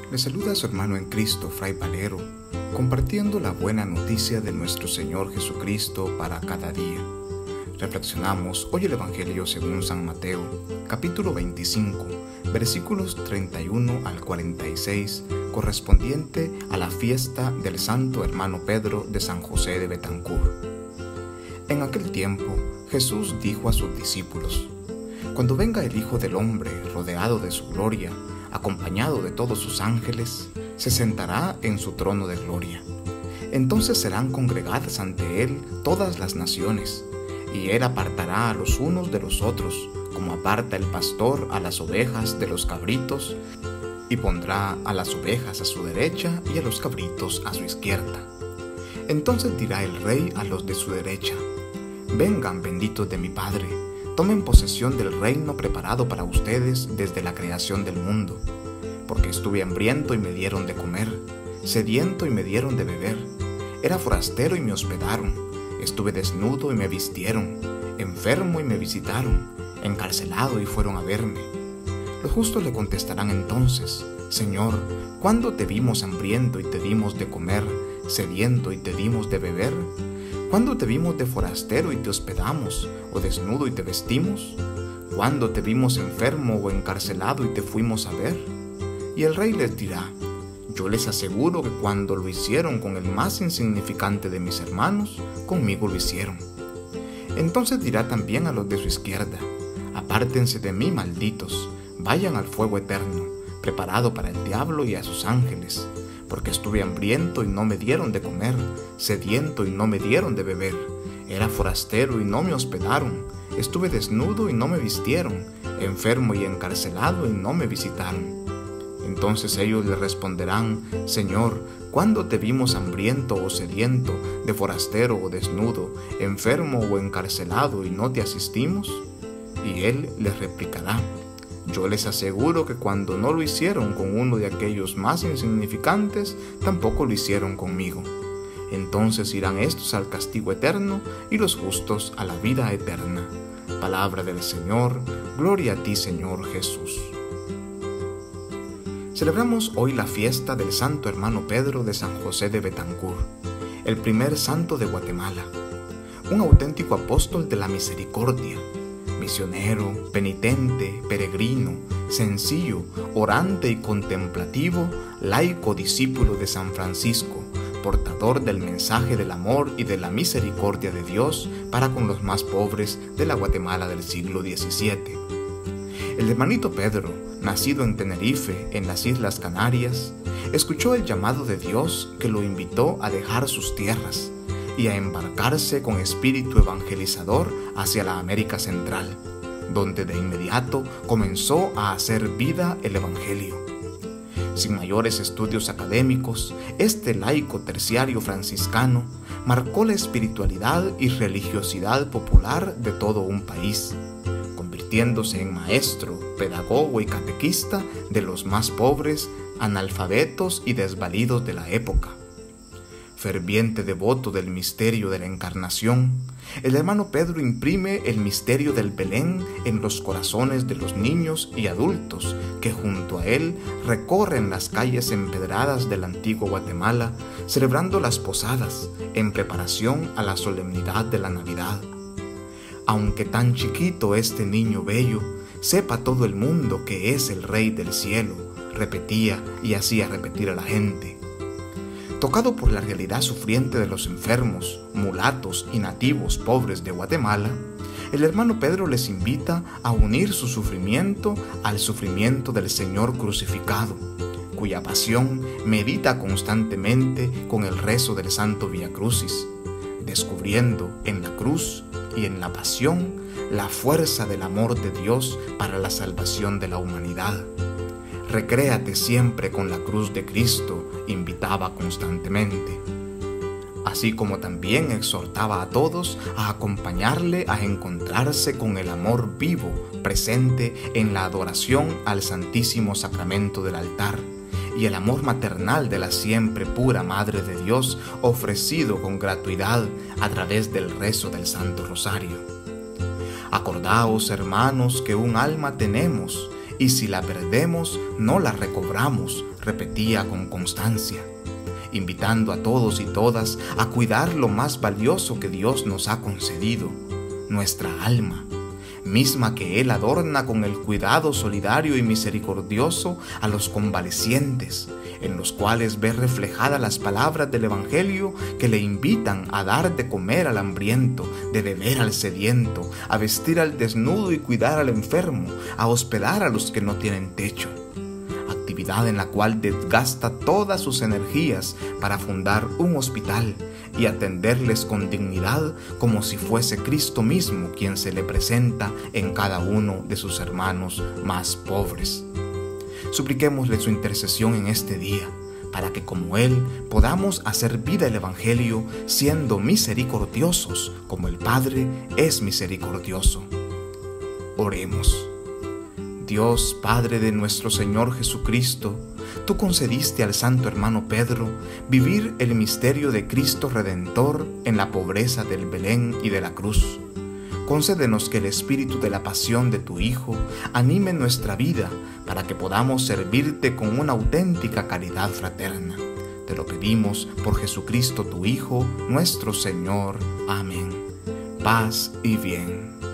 Le saluda a su hermano en Cristo, Fray Valero, compartiendo la buena noticia de nuestro Señor Jesucristo para cada día. Reflexionamos hoy el Evangelio según San Mateo, capítulo 25, versículos 31 al 46, correspondiente a la fiesta del Santo Hermano Pedro de San José de Betancourt. En aquel tiempo, Jesús dijo a sus discípulos: Cuando venga el Hijo del Hombre rodeado de su gloria, acompañado de todos sus ángeles, se sentará en su trono de gloria. Entonces serán congregadas ante él todas las naciones, y él apartará a los unos de los otros, como aparta el pastor a las ovejas de los cabritos, y pondrá a las ovejas a su derecha y a los cabritos a su izquierda. Entonces dirá el rey a los de su derecha: Vengan, benditos de mi Padre, tomen posesión del reino preparado para ustedes desde la creación del mundo, porque estuve hambriento y me dieron de comer, sediento y me dieron de beber, era forastero y me hospedaron, estuve desnudo y me vistieron, enfermo y me visitaron, encarcelado y fueron a verme. Los justos le contestarán entonces: Señor, ¿cuándo te vimos hambriento y te dimos de comer, sediento y te dimos de beber? ¿Cuándo te vimos de forastero y te hospedamos, o desnudo y te vestimos? ¿Cuándo te vimos enfermo o encarcelado y te fuimos a ver? Y el rey les dirá: Yo les aseguro que cuando lo hicieron con el más insignificante de mis hermanos, conmigo lo hicieron. Entonces dirá también a los de su izquierda: Apártense de mí, malditos, vayan al fuego eterno, preparado para el diablo y a sus ángeles, porque estuve hambriento y no me dieron de comer, sediento y no me dieron de beber, era forastero y no me hospedaron, estuve desnudo y no me vistieron, enfermo y encarcelado y no me visitaron. Entonces ellos le responderán: Señor, ¿cuándo te vimos hambriento o sediento, de forastero o desnudo, enfermo o encarcelado y no te asistimos? Y él les replicará: Yo les aseguro que cuando no lo hicieron con uno de aquellos más insignificantes, tampoco lo hicieron conmigo. Entonces irán estos al castigo eterno y los justos a la vida eterna. Palabra del Señor, gloria a ti, Señor Jesús. Celebramos hoy la fiesta del Santo Hermano Pedro de San José de Betancourt, el primer santo de Guatemala, un auténtico apóstol de la misericordia, misionero, penitente, peregrino, sencillo, orante y contemplativo, laico discípulo de San Francisco, portador del mensaje del amor y de la misericordia de Dios para con los más pobres de la Guatemala del siglo XVII. El hermanito Pedro, nacido en Tenerife, en las Islas Canarias, escuchó el llamado de Dios que lo invitó a dejar sus tierras y a embarcarse con espíritu evangelizador hacia la América Central, donde de inmediato comenzó a hacer vida el Evangelio. Sin mayores estudios académicos, este laico terciario franciscano marcó la espiritualidad y religiosidad popular de todo un país, convirtiéndose en maestro, pedagogo y catequista de los más pobres, analfabetos y desvalidos de la época. Ferviente devoto del misterio de la Encarnación, el hermano Pedro imprime el misterio del Belén en los corazones de los niños y adultos que junto a él recorren las calles empedradas del antiguo Guatemala, celebrando las posadas en preparación a la solemnidad de la Navidad. Aunque tan chiquito este niño bello, sepa todo el mundo que es el Rey del cielo, repetía y hacía repetir a la gente. Tocado por la realidad sufriente de los enfermos, mulatos y nativos pobres de Guatemala, el hermano Pedro les invita a unir su sufrimiento al sufrimiento del Señor crucificado, cuya pasión medita constantemente con el rezo del Santo Vía Crucis, descubriendo en la cruz y en la pasión la fuerza del amor de Dios para la salvación de la humanidad. Recréate siempre con la cruz de Cristo, invitaba constantemente. Así como también exhortaba a todos a acompañarle a encontrarse con el amor vivo presente en la adoración al Santísimo Sacramento del altar y el amor maternal de la siempre pura Madre de Dios ofrecido con gratuidad a través del rezo del Santo Rosario. Acordaos, hermanos, que un alma tenemos y si la perdemos, no la recobramos, repetía con constancia, invitando a todos y todas a cuidar lo más valioso que Dios nos ha concedido, nuestra alma, misma que Él adorna con el cuidado solidario y misericordioso a los convalecientes, en los cuales ve reflejadas las palabras del Evangelio que le invitan a dar de comer al hambriento, de beber al sediento, a vestir al desnudo y cuidar al enfermo, a hospedar a los que no tienen techo. Actividad en la cual desgasta todas sus energías para fundar un hospital y atenderles con dignidad como si fuese Cristo mismo quien se le presenta en cada uno de sus hermanos más pobres. Supliquémosle su intercesión en este día, para que como Él podamos hacer vida el Evangelio, siendo misericordiosos como el Padre es misericordioso. Oremos. Dios, Padre de nuestro Señor Jesucristo, tú concediste al santo hermano Pedro vivir el misterio de Cristo Redentor en la pobreza del Belén y de la cruz. Concédenos que el espíritu de la pasión de tu Hijo anime nuestra vida para que podamos servirte con una auténtica caridad fraterna. Te lo pedimos por Jesucristo tu Hijo, nuestro Señor. Amén. Paz y bien.